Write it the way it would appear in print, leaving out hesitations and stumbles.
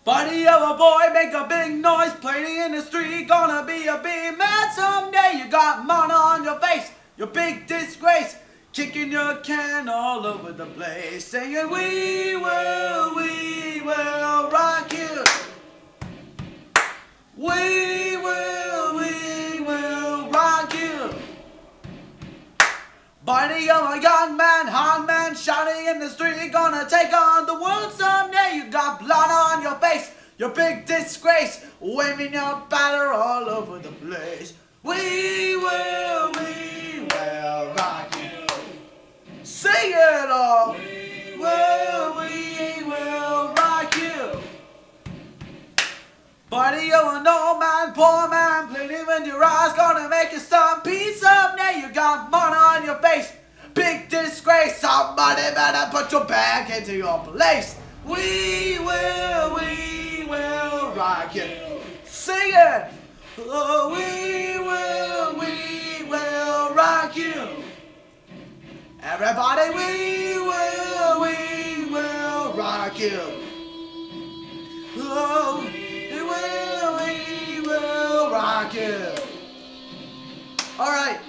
Body of a boy, make a big noise, playing in the street, gonna be a big man someday. You got money on your face, your big disgrace, kicking your can all over the place, saying we will rock you. We will rock you. Body of a young man, hard man, shouting in the street, gonna take on the world someday. You got blood on your face, your big disgrace, waving your banner all over the place. We will rock you. Sing it all. We will rock you. Body of an old man, poor man, bleeding in your eyes, gonna make you some peace someday. You got money on your face, big disgrace, somebody better put your back into your place. We will rock you. Sing it. Oh, we will rock you. Everybody, we will rock you. Oh, we will rock you. All right.